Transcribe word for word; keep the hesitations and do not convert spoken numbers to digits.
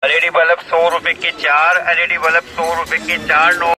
LED bulb सौ रुपए की चार, एलईडी बल्ब सौ रुपए की चार। नो